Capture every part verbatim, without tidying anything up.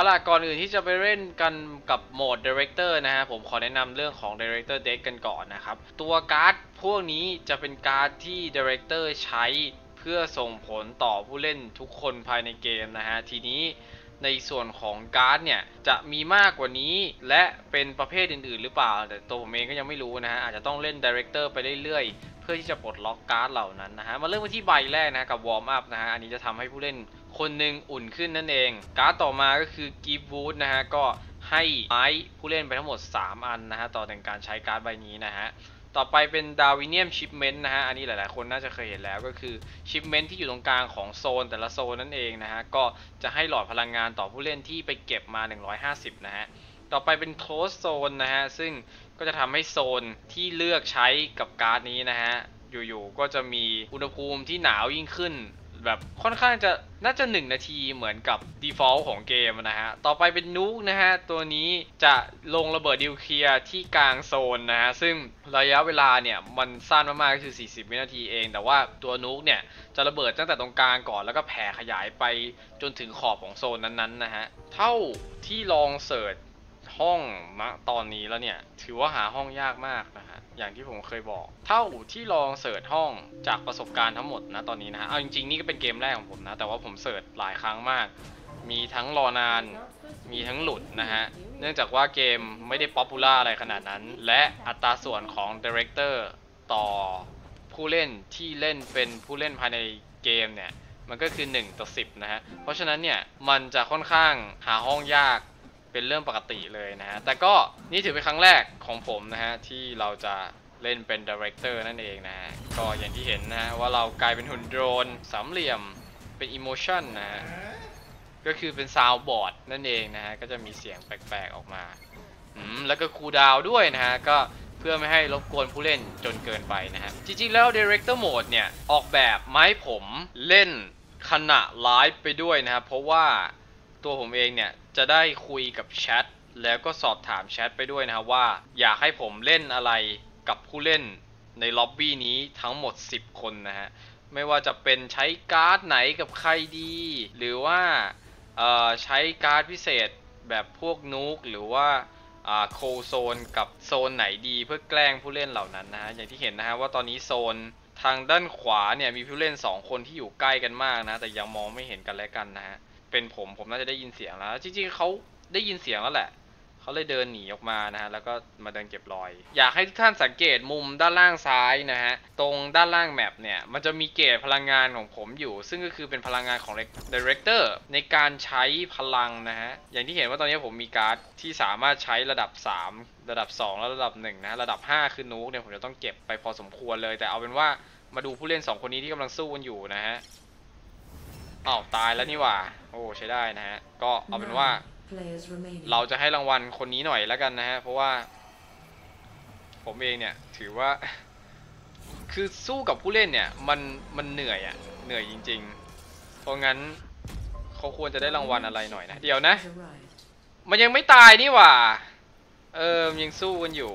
ล่ะก่อนอื่นที่จะไปเล่นกันกับโหมด Director นะฮะผมขอแนะนำเรื่องของ Director Deck กันก่อนนะครับตัวการ์ดพวกนี้จะเป็นการ์ดที่ Director ใช้เพื่อส่งผลต่อผู้เล่นทุกคนภายในเกมนะฮะทีนี้ในส่วนของการ์ดเนี่ยจะมีมากกว่านี้และเป็นประเภทอื่นๆหรือเปล่าแต่ตัวผมเองก็ยังไม่รู้นะฮะอาจจะต้องเล่น Director ไปเรื่อยๆเพื่อที่จะปลดล็อกการ์ดเหล่านั้นนะฮะมาเริ่มกันที่ใบแรกนะกับ Warm Up นะฮะอันนี้จะทำให้ผู้เล่นคนหนึ่งอุ่นขึ้นนั่นเองการ์ดต่อมาก็คือ Give Wood นะฮะก็ให้ไม้ผู้เล่นไปทั้งหมดสามอันนะฮะต่อแต่งการใช้การ์ดใบนี้นะฮะต่อไปเป็น Darwinium Shipment นะฮะอันนี้หลายๆคนน่าจะเคยเห็นแล้วก็คือ Shipment ที่อยู่ตรงกลางของโซนแต่ละโซนนั่นเองนะฮะก็จะให้หลอดพลังงานต่อผู้เล่นที่ไปเก็บมาหนึ่งร้อยห้าสิบนะฮะต่อไปเป็น Close Zone นะฮะซึ่งก็จะทำให้โซนที่เลือกใช้กับการ์ดนี้นะฮะอยู่ๆก็จะมีอุณหภูมิที่หนาวยิ่งขึ้นแบบค่อนข้างจะน่าจะหนึ่งนาทีเหมือนกับ default ของเกมนะฮะต่อไปเป็นนูกนะฮะตัวนี้จะลงระเบิดนิวเคลียร์ที่กลางโซนนะฮะซึ่งระยะเวลาเนี่ยมันสั้นมากๆก็คือสี่สิบวินาทีเองแต่ว่าตัวนูกเนี่ยจะระเบิดตั้งแต่ตรงกลางก่อนแล้วก็แผ่ขยายไปจนถึงขอบของโซนนั้นๆนะฮะเท่าที่ลองเสิร์ชห้องณตอนนี้แล้วเนี่ยถือว่าหาห้องยากมากนะฮะอย่างที่ผมเคยบอกเท่าที่ลองเสิร์ชห้องจากประสบการณ์ทั้งหมดนะตอนนี้นะฮะเอาจริงๆนี่ก็เป็นเกมแรกของผมนะแต่ว่าผมเสิร์ชหลายครั้งมากมีทั้งรอนานมีทั้งหลุดนะฮะเนื่องจากว่าเกมไม่ได้ป๊อปปูล่าอะไรขนาดนั้นและอัตราส่วนของดีเรคเตอร์ต่อผู้เล่นที่เล่นเป็นผู้เล่นภายในเกมเนี่ยมันก็คือหนึ่งต่อสิบนะฮะเพราะฉะนั้นเนี่ยมันจะค่อนข้างหาห้องยากเป็นเรื่องปกติเลยนะฮะแต่ก็นี่ถือเป็นครั้งแรกของผมนะฮะที่เราจะเล่นเป็นดีเรคเตอร์นั่นเองนะฮะก็อย่างที่เห็นนะฮะว่าเรากลายเป็นหุ่นโดรนสามเหลี่ยมเป็นอิโมชันนะฮะก็คือเป็นซาวด์บอร์ดนั่นเองนะฮะก็จะมีเสียงแปลกๆออกมาอืมแล้วก็คูลดาวน์ด้วยนะฮะก็เพื่อไม่ให้รบกวนผู้เล่นจนเกินไปนะฮะจริงๆแล้ว Director Mode เนี่ยออกแบบมาให้ผมเล่นขณะไลฟ์ไปด้วยนะครับเพราะว่าตัวผมเองเนี่ยจะได้คุยกับแชทแล้วก็สอบถามแชทไปด้วยนะครับว่าอยากให้ผมเล่นอะไรกับผู้เล่นในล็อบบี้นี้ทั้งหมดสิบคนนะฮะไม่ว่าจะเป็นใช้การ์ดไหนกับใครดีหรือว่าใช้การ์ดพิเศษแบบพวกนูกหรือว่าโคโซนกับโซนไหนดีเพื่อแกล้งผู้เล่นเหล่านั้นนะฮะอย่างที่เห็นนะฮะว่าตอนนี้โซนทางด้านขวาเนี่ยมีผู้เล่นสองคนที่อยู่ใกล้กันมากนะแต่ยังมองไม่เห็นกันและกันนะฮะเป็นผมผมน่าจะได้ยินเสียงแล้วจริงๆเขาได้ยินเสียงแล้วแหละเขาเลยเดินหนีออกมานะฮะแล้วก็มาเดินเก็บรอยอยากให้ทุกท่านสังเกตมุมด้านล่างซ้ายนะฮะตรงด้านล่างแมปเนี่ยมันจะมีเกจพลังงานของผมอยู่ซึ่งก็คือเป็นพลังงานของ Director ในการใช้พลังนะฮะอย่างที่เห็นว่าตอนนี้ผมมีการ์ดที่สามารถใช้ระดับสามระดับสองและระดับหนึ่งนะระดับห้าคือนูกเนี่ยผมจะต้องเก็บไปพอสมควรเลยแต่เอาเป็นว่ามาดูผู้เล่นสองคนนี้ที่กำลังสู้กันอยู่นะฮะอ้าวตายแล้วนี่หว่าโอ้ใช้ได้นะฮะก็เอาเป็นว่าเราจะให้รางวัลคนนี้หน่อยแล้วกันนะฮะเพราะว่าผมเองเนี่ยถือว่าคือสู้กับผู้เล่นเนี่ยมันมันเหนื่อยอะเหนื่อยจริงๆเพราะงั้นเขาควรจะได้รางวัลอะไรหน่อยนะเดี๋ยวนะมันยังไม่ตายนี่หว่าเออยังสู้กันอยู่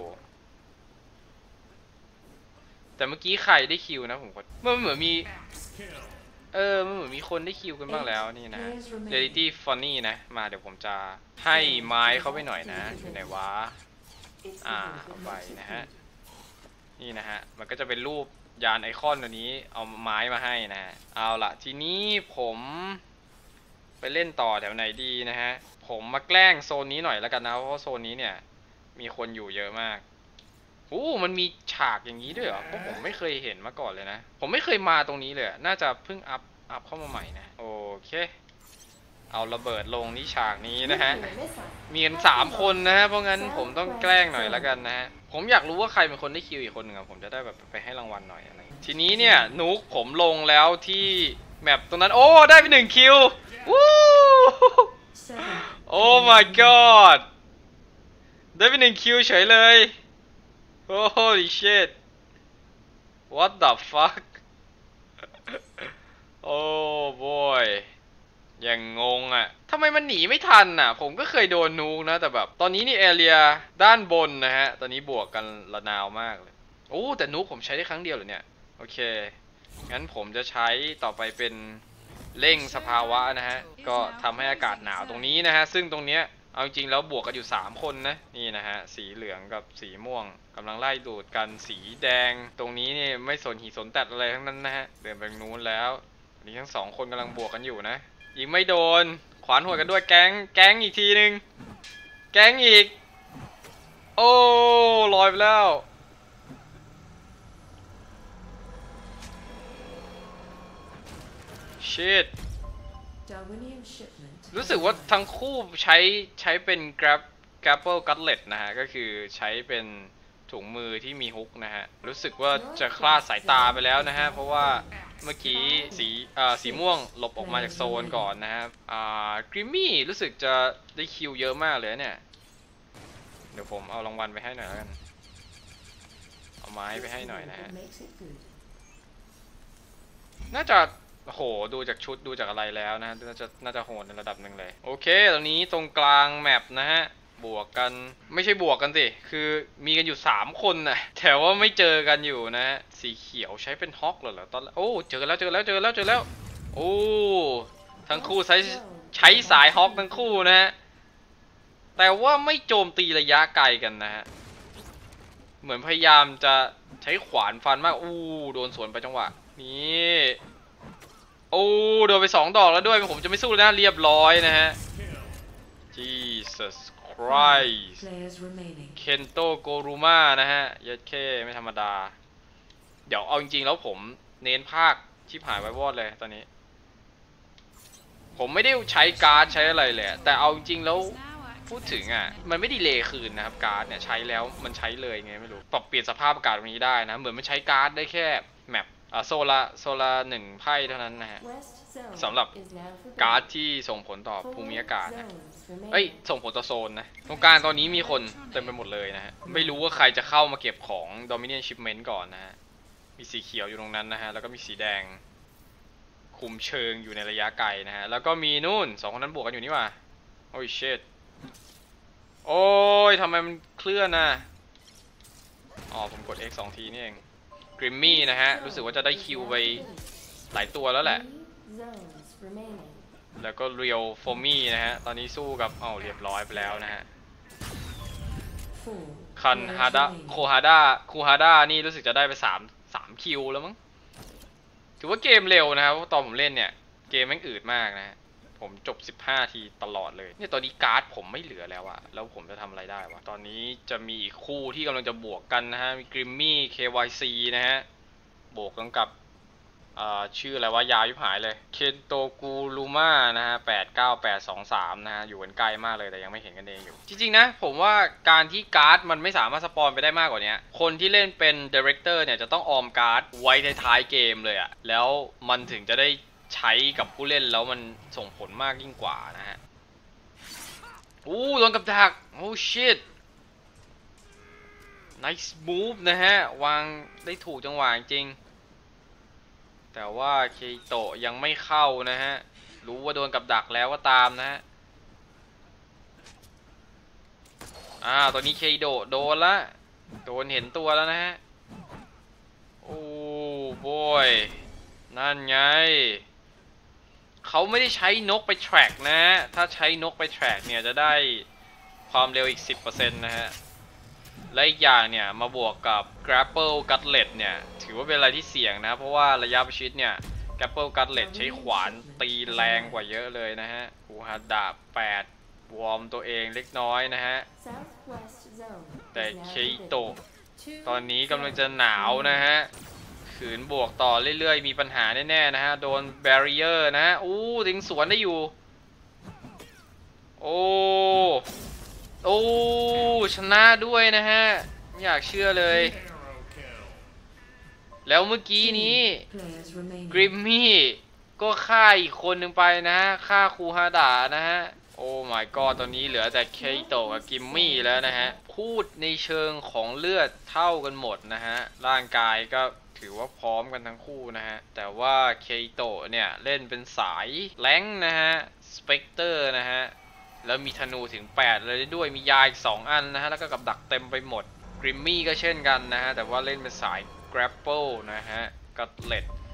แต่เมื่อกี้ใครได้คิวนะผมก็มันเหมือนมีเออมันเหมือนมีคนได้คิวกันบ้างแล้วนี่นะ Reality Funny นะมาเดี๋ยวผมจะให้ไม้เขาไปหน่อยนะอยู่ไหนวะอ่าเอาไปนะฮะนี่นะฮะมันก็จะเป็นรูปยานไอคอนตัวนี้เอาไม้มาให้นะฮะเอาละทีนี้ผมไปเล่นต่อแถวไหนดีนะฮะผมมาแกล้งโซนนี้หน่อยแล้วกันนะเพราะโซนนี้เนี่ยมีคนอยู่เยอะมากโอ้มันมีฉากอย่างนี้ด้วยเหรอเพราะผมไม่เคยเห็นมาก่อนเลยนะผมไม่เคยมาตรงนี้เลยน่าจะเพิ่งอัพอัพเข้ามาใหม่นะโอเคเอาระเบิดลงนี่ฉากนี้นะฮะมีกันสามคนนะฮะเพราะงั้นผมต้องแกล้งหน่อยแล้วกันนะฮะผมอยากรู้ว่าใครเป็นคนได้คิวอีกคนหนึ่งผมจะได้แบบไปให้รางวัลหน่อยอะไรทีนี้เนี่ยนุกผมลงแล้วที่แมปตรงนั้นโอ้ได้ไปหนึ่งคิววู้โอ้ my god ได้ไปหนึ่งคิวเฉยเลยHoly shit What the fuck โอ้ boy ยังงงอ่ะทำไมมันหนีไม่ทันอ่ะผมก็เคยโดนนูกนะแต่แบบตอนนี้นี่แอเรียด้านบนนะฮะตอนนี้บวกกันระนาวมากเลยโอ้แต่นูกผมใช้ได้ครั้งเดียวเหรอเนี่ยโอเคงั้นผมจะใช้ต่อไปเป็นเร่งสภาวะนะฮะก็ทำให้อากาศหนาวตรงนี้นะฮะซึ่งตรงเนี้ยเอาจริงๆแล้วบวกกันอยู่สามคนนะนี่นะฮะสีเหลืองกับสีม่วงกำลังไล่ดูดกันสีแดงตรงนี้นี่ไม่สนหีสนแตดอะไรทั้งนั้นนะฮะเดินไปนู้นแล้วนี่ทั้งสองคนกำลังบวกกันอยู่นะยิงไม่โดนขวานหัวกันด้วยแก๊งแก๊งอีกทีนึงแก๊งอีกโอ้ลอยไปแล้วชิตรู้สึกว่าทั้งคู่ใช้ใช้เป็น grab grapple gauntlet นะฮะก็คือใช้เป็นถุงมือที่มีฮุกนะฮะรู้สึกว่าจะคลาดสายตาไปแล้วนะฮะเพราะว่าเมื่อกี้สีอ่าสีม่วงหลบออกมาจากโซนก่อนนะฮะอ่ากริมมี่รู้สึกจะได้คิวเยอะมากเลยเนี่ยเดี๋ยวผมเอารางวัลไปให้หน่อยแล้วกันเอาไม้ไปให้หน่อยนะฮะน่าจะโหดูจากชุดดูจากอะไรแล้วนะน่าจะน่าจะโหดในระดับหนึ่งเลยโอเคตอนนี้ตรงกลางแมปนะฮะบวกกันไม่ใช่บวกกันสิคือมีกันอยู่สามคนนะแต่ว่าไม่เจอกันอยู่นะฮะสีเขียวใช้เป็นฮอกเหรอเหรอตอนโอ้เจอแล้วเจอแล้วเจอแล้วเจอแล้วโอ้ทั้งคู่ใช้ใช้สายฮอกทั้งคู่นะฮะแต่ว่าไม่โจมตีระยะไกลกันนะฮะเหมือนพยายามจะใช้ขวานฟันมากอู้โดนสวนไปจังหวะนี่โอ้โดนไปสองดอกแล้วด้วยผมจะไม่สู้นะเรียบร้อยนะฮะ Jesus Christ เคนโตโกรุมานะฮะยัดเข้ไม่ธรรมดาเดี๋ยวเอาจริงๆแล้วผมเน้นภาคชิบหายไว้วอดเลยตอนนี้ผมไม่ได้ใช้การ์ดใช้อะไรเลยแต่เอาจริงๆแล้วพูดถึงอ่ะมันไม่ดีเลย์คืนนะครับการ์ดเนี่ยใช้แล้วมันใช้เลยไงไม่รู้ปรับเปลี่ยนสภาพอากาศตรงนี้ได้นะเหมือนมันใช้การ์ดได้แค่แมปอ่าโซลาโซลาหนึ่งไพ่เท่านั้นนะฮะสำหรับการ์ดที่ส่งผลต่อภูมิอากาศนะเอ้ยส่งผลต่อโซนนะตรงกลางตอนนี้มีคนเต็มไปหมดเลยนะฮะไม่รู้ว่าใครจะเข้ามาเก็บของ Dominion Shipment ก่อนนะฮะมีสีเขียวอยู่ตรงนั้นนะฮะแล้วก็มีสีแดงคุมเชิงอยู่ในระยะไกลนะฮะแล้วก็มีนู่นสองคนนั้นบวกกันอยู่นี่ว่ะโอ้ยเชดโอ้ยทำไมมันเคลื่อนนะอ๋อผมกด X สองทีนี่เองกริมมี่นะฮะรู้สึกว่าจะได้คิวไปหลายตัวแล้วแหละแล้วก็เรียวโฟมี่นะฮะตอนนี้สู้กับอ๋อเรียบร้อยไปแล้วนะฮะคันฮาดาโคฮาดาคูฮาดานี่รู้สึกจะได้ไปสามสามคิวแล้วมั้งถือว่าเกมเร็วนะครับตอนผมเล่นเนี่ยเกมแม่งอืดมากนะฮะผมจบสิบห้าทีตลอดเลยเนี่ยตอนนี้การ์ดผมไม่เหลือแล้วอะแล้วผมจะทำอะไรได้วะตอนนี้จะมีอีกคู่ที่กำลังจะบวกกันนะฮะมีกริมมี่ เค วาย ซี นะฮะบวกกันกับชื่ออะไรว่ายาวยิบหายเลยเคนโตกูรูมานะฮะแปดเก้าแปดสองสามนะฮะอยู่กันไกลมากเลยแต่ยังไม่เห็นกันเองอยู่จริงๆนะผมว่าการที่การ์ดมันไม่สามารถสปอนไปได้มากกว่านี้คนที่เล่นเป็นดีเรคเตอร์เนี่ยจะต้องออมการ์ดไว้ท้ายเกมเลยอะแล้วมันถึงจะได้ใช้กับผู้เล่นแล้วมันส่งผลมากยิ่งกว่านะฮะอู้โดนกับดักโอ้ชิต nice move นะฮะวางได้ถูกจังหวะจริงแต่ว่าเคโตะยังไม่เข้านะฮะรู้ว่าโดนกับดักแล้วก็ตามนะฮะอ่าตอนนี้เคโตะโดนละโดนเห็นตัวแล้วนะฮะโอ้บอยนั่นไงเขาไม่ได้ใช้นกไป track นะฮะถ้าใช้นกไป track เนี่ยจะได้ความเร็วอีก สิบเปอร์เซ็นต์ นะฮะและอีกอย่างเนี่ยมาบวกกับ grapple gauntlet เนี่ยถือว่าเป็นอะไรที่เสี่ยงนะเพราะว่าระยะประชิดเนี่ย grapple gauntlet ใช้ขวานตีแรงกว่าเยอะเลยนะฮะคูฮาดาแปดวอร์มตัวเองเล็กน้อยนะฮะแต่เคโตะตอนนี้กำลังจะหนาวนะฮะขืนบวกต่อเรื่อยๆมีปัญหาแน่ๆนะฮะโดน barrier นะฮะอู้ถึงสวนได้อยู่โอ้โอ้ชนะด้วยนะฮะไม่อยากเชื่อเลยแล้วเมื่อกี้นี้กริมมี่ก็ฆ่าอีกคนหนึ่งไปนะฆ่าคูฮาดะนะฮะโอ้ my god ตอนนี้เหลือแต่เคโตะกับกิมมี่แล้วนะฮะพูดในเชิงของเลือดเท่ากันหมดนะฮะร่างกายก็ถือว่าพร้อมกันทั้งคู่นะฮะแต่ว่าเคโตะเนี่ยเล่นเป็นสายแรงนะฮะสเปกเตอร์นะฮะแล้วมีธนูถึงแปดเลยด้วยมียาอีกสองอันนะฮะแล้วก็กับดักเต็มไปหมดกริมมี่ก็เช่นกันนะฮะแต่ว่าเล่นเป็นสาย grapple นะฮะกัตเล็ต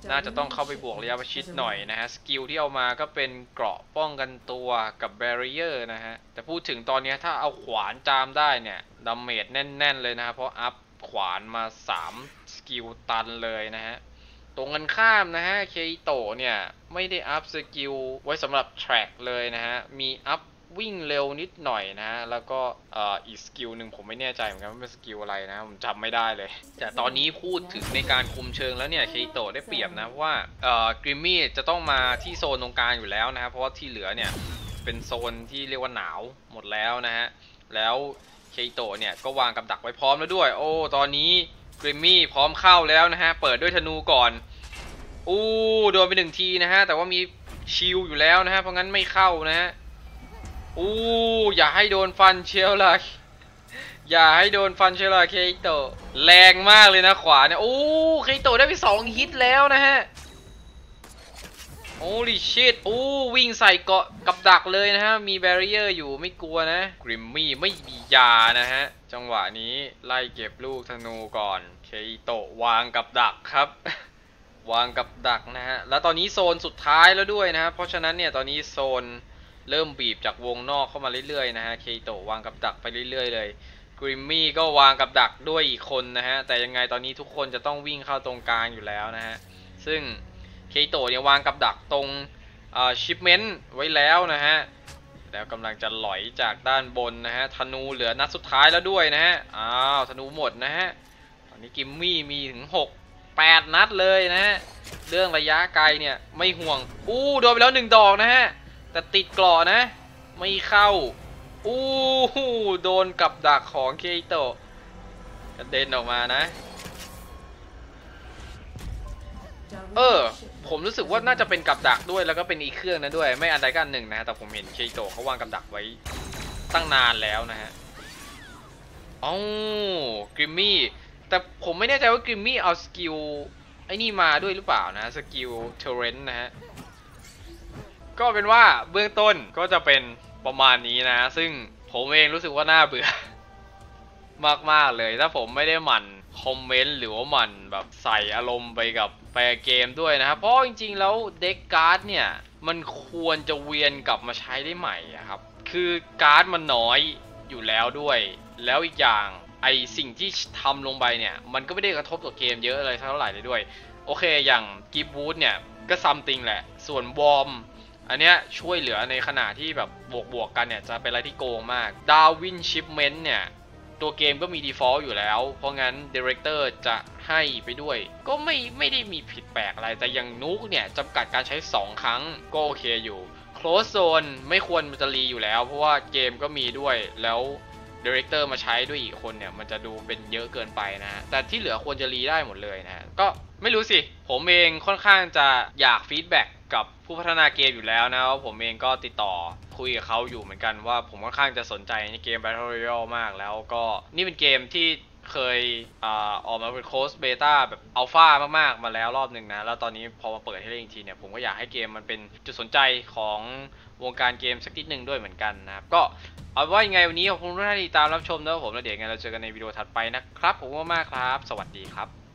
น่าจะต้องเข้าไปบวกระยะประชิดหน่อยนะฮะสกิลที่เอามาก็เป็นเกราะป้องกันตัวกับแบรีเออร์นะฮะแต่พูดถึงตอนนี้ถ้าเอาขวานจามได้เนี่ยดาเมจแน่นๆเลยนะเพราะอัพขวานมาสามสกิลตันเลยนะฮะตรงกันข้ามนะฮะเคอิโตะเนี่ยไม่ได้อัพสกิลไว้สำหรับแทร็กเลยนะฮะมีอัพวิ่งเร็วนิดหน่อยนะฮะแล้วก็อีกสกิลหนึ่งผมไม่แน่ใจเหมือนกันว่าเป็นสกิลอะไรนะผมจำไม่ได้เลยแต่ตอนนี้พูดถึงในการคุมเชิงแล้วเนี่ยเคอิโตะได้เปรียบนะเพราะว่ากริมมี่จะต้องมาที่โซนตรงกลางอยู่แล้วนะครับเพราะว่าที่เหลือเนี่ยเป็นโซนที่เรียกว่าหนาวหมดแล้วนะฮะแล้วเคอิโตะเนี่ยก็วางกับดักไว้พร้อมแล้วด้วยโอ้ตอนนี้กริมมี่พร้อมเข้าแล้วนะฮะเปิดด้วยธนูก่อนอู้โดนไปหนึ่งทีนะฮะแต่ว่ามีชิลอยู่แล้วนะฮะเพราะงั้นไม่เข้านะฮะอู้อย่าให้โดนฟันเชียวล่ะอย่าให้โดนฟันเชียวล่ะเคอิโตะแรงมากเลยนะขวาเนี่ยอู้เคอิโตะได้ไปสองฮิตแล้วนะฮะโอ้ลิชิตอู้วิ่งใส่เกาะกับดักเลยนะฮะมีแบรีเออร์อยู่ไม่กลัวนะกริมมี่ไม่มียานะฮะจังหวะนี้ไล่เก็บลูกธนูก่อนเคอิโตะวางกับดักครับวางกับดักนะฮะแล้วตอนนี้โซนสุดท้ายแล้วด้วยนะฮะเพราะฉะนั้นเนี่ยตอนนี้โซนเริ่มบีบจากวงนอกเข้ามาเรื่อยๆนะฮะเคอิโตะวางกับดักไปเรื่อยๆเลยกริมมี่ก็วางกับดักด้วยอีกคนนะฮะแต่ยังไงตอนนี้ทุกคนจะต้องวิ่งเข้าตรงกลางอยู่แล้วนะฮะซึ่งเคอิโตะเนี่ยวางกับดักตรงชิปเมนต์ไว้แล้วนะฮะแล้วกำลังจะหลอยจากด้านบนนะฮะธนูเหลือนัดสุดท้ายแล้วด้วยนะฮะอ้าวธนูหมดนะฮะตอนนี้กิมมี่มีถึงหก แปดนัดเลยนะฮะเรื่องระยะไกลเนี่ยไม่ห่วงอู้โดนไปแล้วหนึ่งดอกนะฮะแต่ติดเกราะนะไม่เข้าอู้โดนกับดักของเคอิโตะกระเด็นออกมานะเออผมรู้สึกว่าน่าจะเป็นกับดักด้วยแล้วก็เป็นอีกเครื่องนั้นด้วยไม่อันใดกันหนึ่งนะแต่ผมเห็นเคอิโตะเขาวางกับดักไว้ตั้งนานแล้วนะฮะอ๋อกริมมี่แต่ผมไม่แน่ใจว่ากริมมี่เอาสกิลไอ้นี่มาด้วยหรือเปล่านะสกิลเทเรนต์นะฮะก็เป็นว่าเบื้องต้นก็จะเป็นประมาณนี้นะซึ่งผมเองรู้สึกว่าน่าเบื่อมากๆเลยถ้าผมไม่ได้หมั่นคอมเมนต์หรือว่าหมั่นแบบใส่อารมณ์ไปกับแปรเกมด้วยนะครับเพราะจริงๆแล้วเด็กการ์ดเนี่ยมันควรจะเวียนกลับมาใช้ได้ใหม่ครับคือการ์ดมันน้อยอยู่แล้วด้วยแล้วอีกอย่างไอสิ่งที่ทำลงไปเนี่ยมันก็ไม่ได้กระทบต่อเกมเยอะอะไรเท่าไหร่เลยด้วยโอเคอย่างกิฟต์วูดเนี่ยก็ซัมติงแหละส่วนวอร์มอันเนี้ยช่วยเหลือในขณะที่แบบบวกๆกันเนี่ยจะเป็นอะไรที่โกงมากดาวินชิปเมนต์เนี่ยตัวเกมก็มี default อยู่แล้วเพราะงั้น director จะให้ไปด้วยก็ไม่ไม่ได้มีผิดแปลกอะไรแต่อย่างนุกเนี่ยจำกัดการใช้สองครั้งก็โอเคอยู่ close zone ไม่ควรมันจะรีอยู่แล้วเพราะว่าเกมก็มีด้วยแล้วดีเรคเตอร์มาใช้ด้วยอีกคนเนี่ยมันจะดูเป็นเยอะเกินไปนะฮะแต่ที่เหลือควรจะรีได้หมดเลยนะฮะก็ไม่รู้สิผมเองค่อนข้างจะอยากฟีดแบ็กกับผู้พัฒนาเกมอยู่แล้วนะว่าผมเองก็ติดต่อคุยกับเขาอยู่เหมือนกันว่าผมค่อนข้างจะสนใจในเกม Battle Royale มากแล้วก็นี่เป็นเกมที่เคยอ่าออกมาเป็นโค้ชเบต้าแบบอัลฟามากๆมาแล้วรอบหนึ่งนะแล้วตอนนี้พอมาเปิดให้เล่นอีกทีเนี่ยผมก็อยากให้เกมมันเป็นจุดสนใจของวงการเกมสักนิดหนึ่งด้วยเหมือนกันนะครับก็เอาว่ายังไงวันนี้ขอบคุณทุกท่านที่ติดตามรับชมนะผมแล้วเดี๋ยวยังไงเราเจอกันในวิดีโอถัดไปนะครับผมมากๆครับสวัสดีครับ